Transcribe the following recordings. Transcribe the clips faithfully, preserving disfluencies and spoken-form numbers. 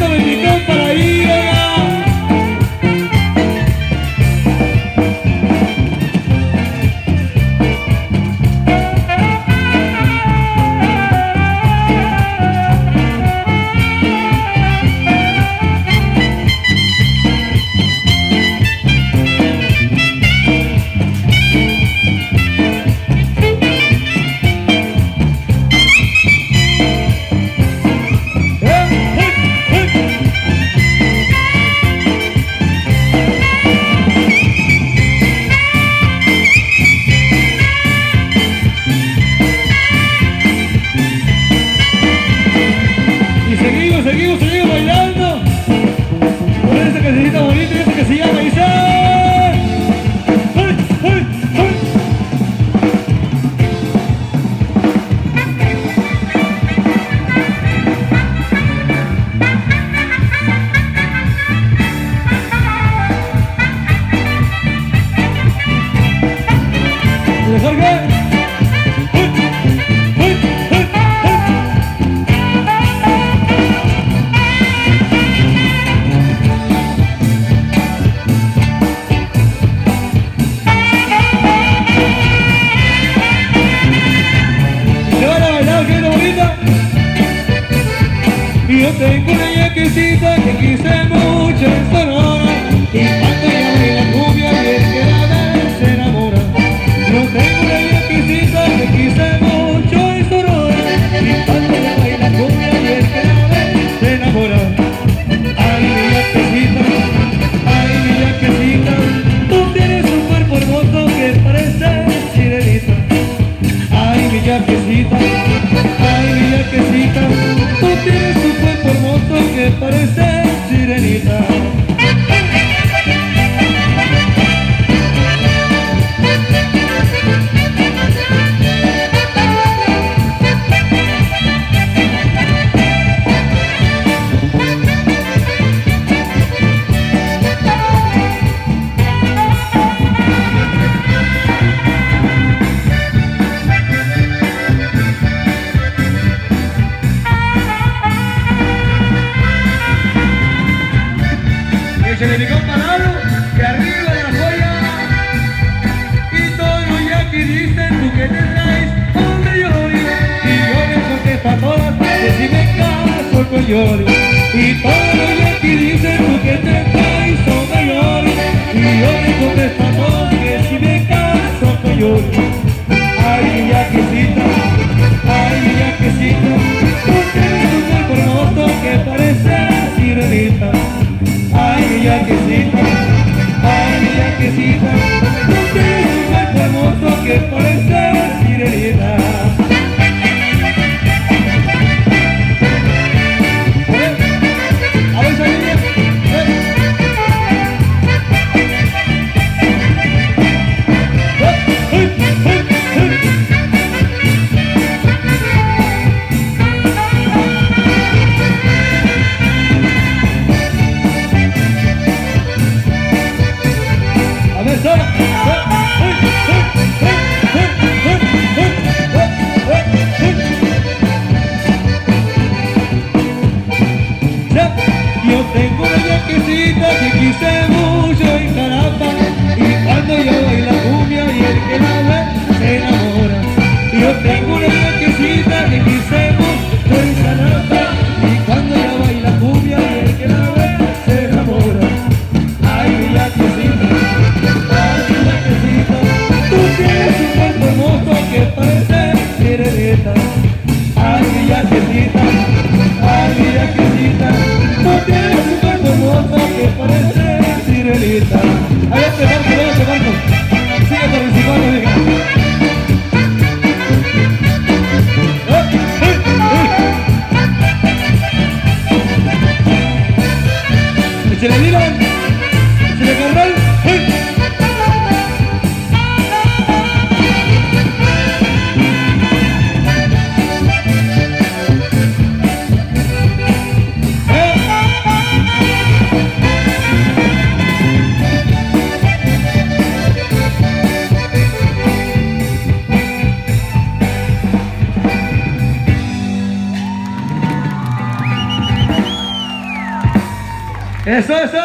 República Dominicana para ir allá. Seguimos, seguimos, seguimos bailando con esa cancioncita bonita y esa que se llama Isa. ¡Ay, ay, ay! ¿De Jorge? Yo tengo una yaquecita que quise mucho en Sonora, y cuando ella baila cumbia y el que la ve se enamora. Yo tengo una yaquecita que quise mucho en Sonora, y cuando ella baila cumbia y el que la ve se enamora. Ay, mi yaquecita, ay, mi yaquecita, tú tienes un cuerpo hermoso que parece sirenita. Ay, mi yaquecita, ay, mi yaquecita, tú tienes un cuerpo hermoso que parece sirenita. Se le dijo palabra que arriba de la joya, y todos los yaquis dicen tú que te traes hombre Yori, y yo les contesto a todas que si me caso con Yori, y todos los yaquis dicen tú que te traes hombre Yori, y yo les contesto a todos que si me caso con Yori. Ay, mi yaquecita, ay, mi yaquecita, tú tienes un cuerpo hermoso que parece sirenita. Ay, mi yaquecita, ay, mi yaquecita, tú tienes un cuerpo hermoso que parece sirenita. A ver, salida, yo tengo una yaquecita que quise mucho en Carapa, y cuando yo bailo cumbia y el que la ve se enamora. Yo tengo una yaquecita que quise mucho en Carapa, y cuando yo bailo cumbia y el que la ve se enamora. Ay, mi yaquecita, ay, mi yaquecita, tú tienes un cuerpo hermoso que parece sirenita. Ay, mi yaquecita, ay, mi yaquecita, tú tienes un cuerpo hermoso que parece sirenita. Ahí este barco, ahí este barco, sigue participando, diga. Échale Dylan, échale Carral, ¡hey! ¡Eso, eso!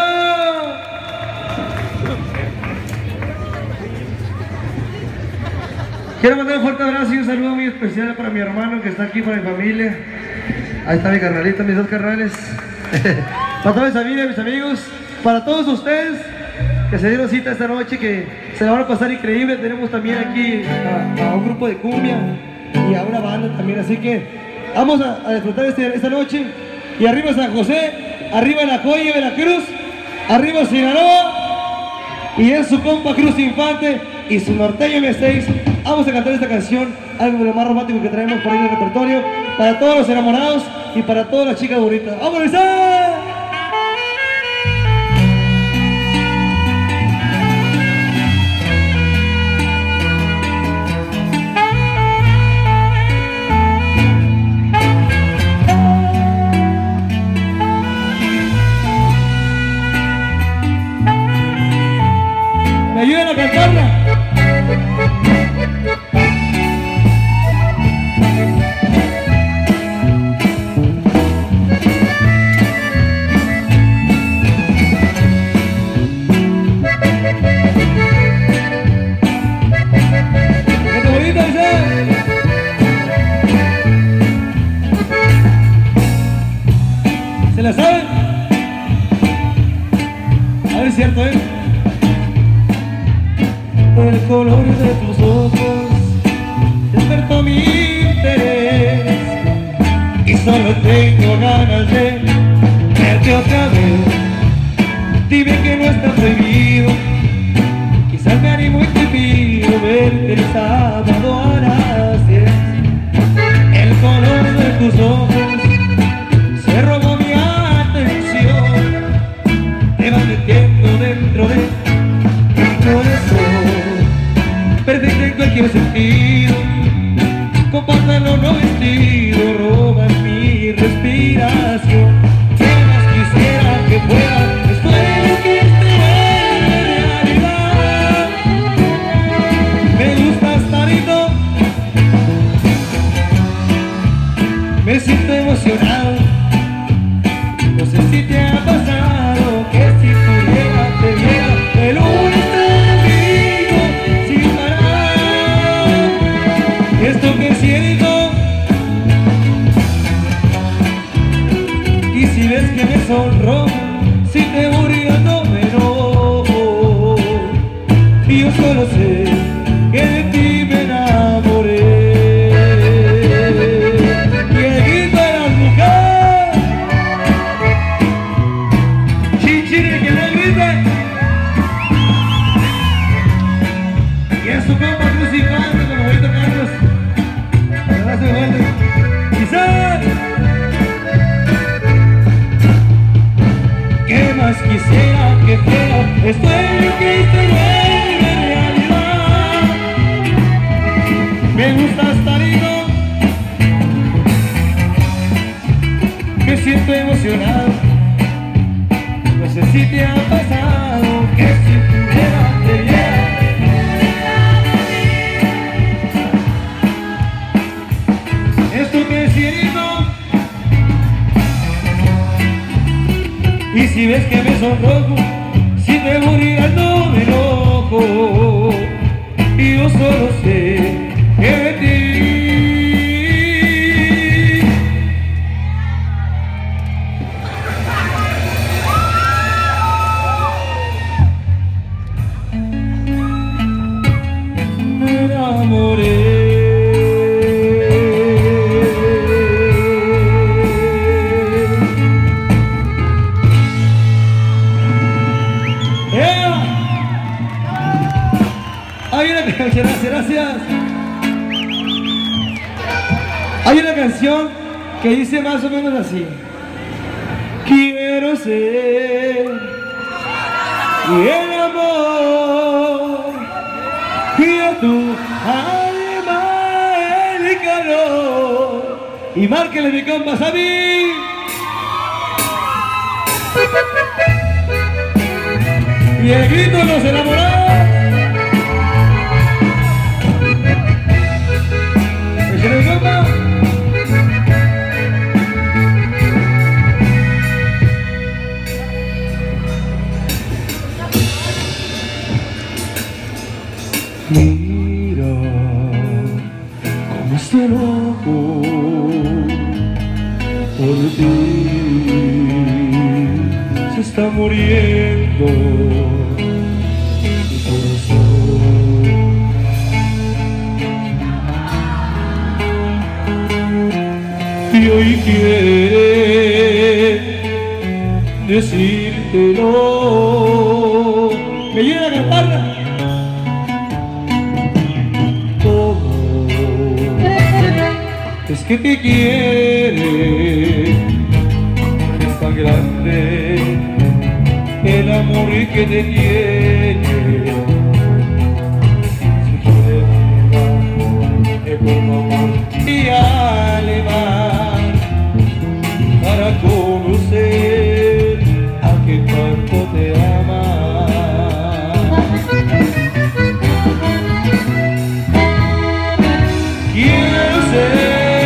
Quiero mandar un fuerte abrazo y un saludo muy especial para mi hermano que está aquí, para mi familia. Ahí está mi carnalito, mis dos carnales. Para toda mi familia, mis amigos, para todos ustedes que se dieron cita esta noche, que se la van a pasar increíble. Tenemos también aquí a, a un grupo de cumbia y a una banda también, así que vamos a, a disfrutar este, esta noche. Y arriba San José, arriba La Joya, Veracruz, arriba Sinaloa, y es su compa Cruz Infante y su norteño M seis. Vamos a cantar esta canción, algo de lo más romántico que traemos por ahí en el repertorio, para todos los enamorados y para todas las chicas bonitas. ¡Vamos a empezar! ¿Me ayudan a cantarla? ¿Se la saben? A ver, es cierto, ¿eh? El color de tus ojos despertó mi interés y solo tengo ganas de verte otra vez. Dime que no está prohibido, quizás me animo y te pido verte el sábado a las diez. El color de tus ojos se robó mi atención, te va metiendo dentro de mi corazón. Perfecto en cualquier sentido, con pantalón no vestido, robas mi respiración. ¿Qué más quisiera que fuera? Espero que te vuelva realidad. Me gustas tanto, me siento emocionado. No sé si te ha pasado que si pudiera te viera el lunes sin parar. Esto que siento, y si ves que me sonrojo, si te morirás no me enojo. Y yo solo sé que de ti me enamoré. Y el grito de las mujeres, chinchine que no grite. Y es su compa Cruz Infante con Roberto Carlos. Abrazo de vuelta. Quizás, ¿qué más quisiera que fuera? Espero que se vuelva realidad. Me gustas tanto, me siento emocionado. No sé si te ha pasado que si pudiera te viera. Esto que siento, y si ves que me sonrojo, si te morirás no me enojo. Y yo solo sé que de ti me enamoré. Gracias, gracias. Hay una canción que dice más o menos así: quiero ser y el amor y a tu alma el calor. Y márquenle mi compas a mí. Y el grito de los enamorados. Mira cómo estoy loco por ti, se está muriendo mi corazón. Y hoy quiere decírtelo. ¿Me ayudan a cantarla? Es que te quiere, es tan grande el amor que te tiene. Si quieres llevar por amor y alemán para conocer a quien tanto te ama. Quiero ser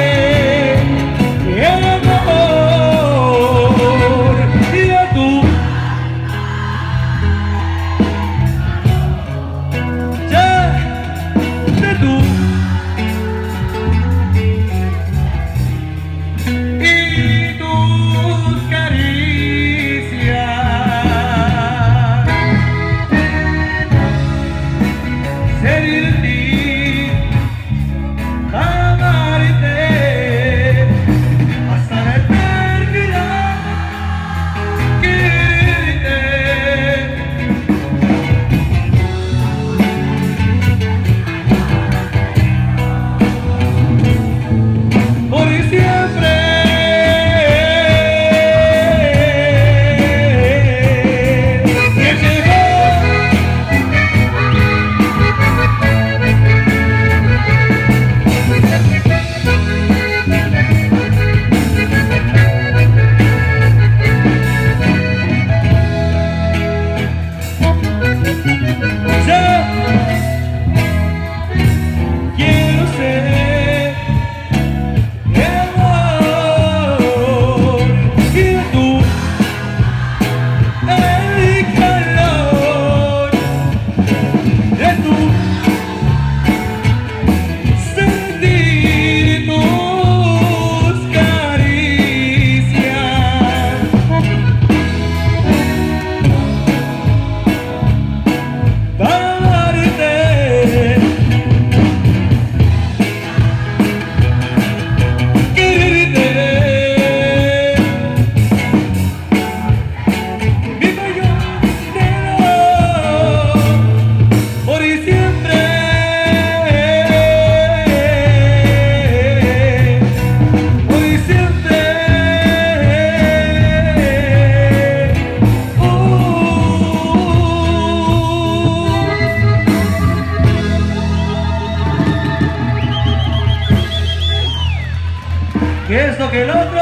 que esto, que el otro.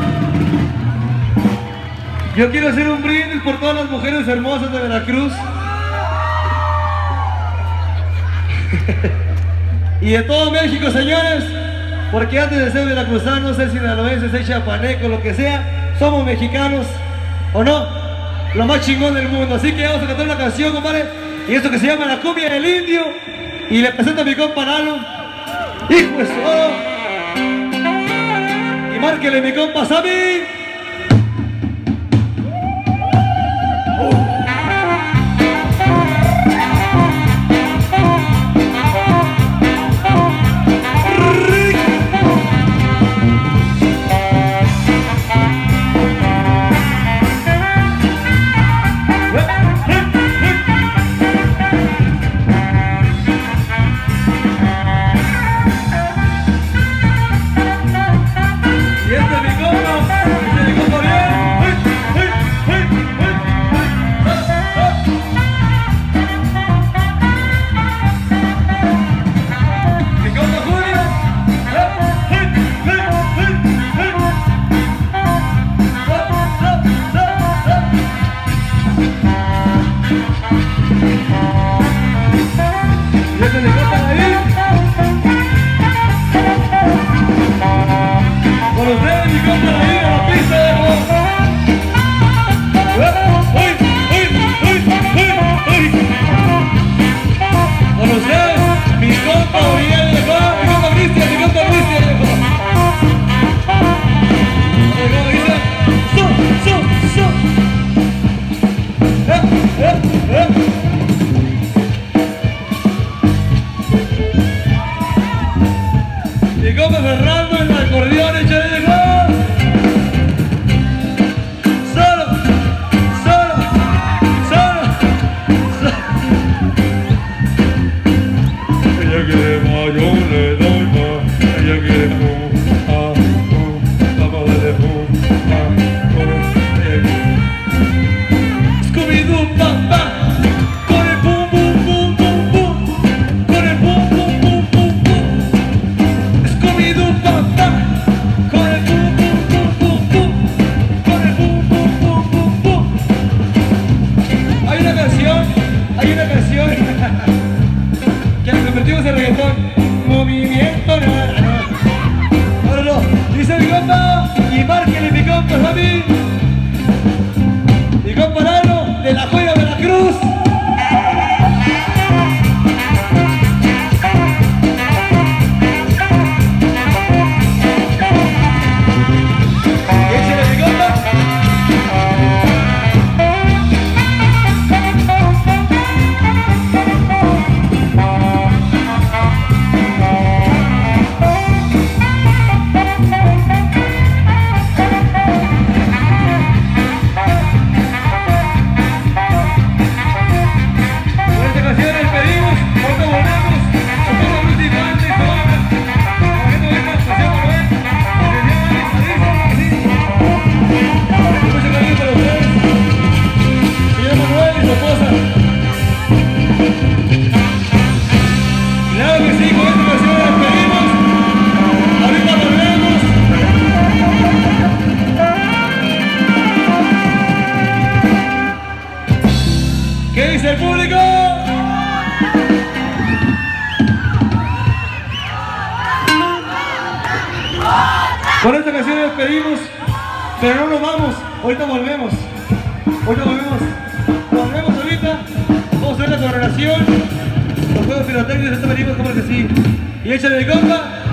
Yo quiero hacer un brindis por todas las mujeres hermosas de Veracruz y de todo México, señores, porque antes de ser veracruzanos, ser sinaloenses, ser chapanecos, lo que sea, somos mexicanos, ¿o no? Lo más chingón del mundo. Así que vamos a cantar una canción, compadre, y esto que se llama La Cumbia del Indio, y le presento a mi compa Lalo, hijo de su... Y márquele mi compa Sammy. Y este es mi compa. ¿Qué dice el público? Con esta canción nos despedimos, pero no nos vamos, ahorita volvemos. Ahorita volvemos. Volvemos ahorita. Vamos a hacer la coronación. Los juegos pirotécnicos, ahorita venimos como que sí. Y échale de compa.